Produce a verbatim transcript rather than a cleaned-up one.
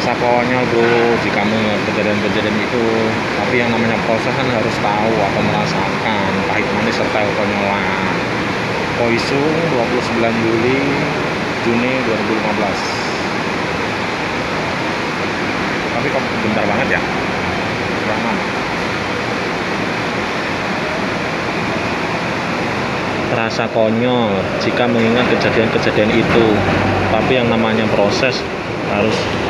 Terasa konyol bro jika mengingat kejadian-kejadian itu, tapi yang namanya proses kan harus tahu atau merasakan pahit manis serta kekonyolan. Koisung dua puluh sembilan Juli Juni dua ribu lima belas. Tapi kok bentar banget ya, kurang lama. Terasa konyol jika mengingat kejadian-kejadian itu, tapi yang namanya proses harus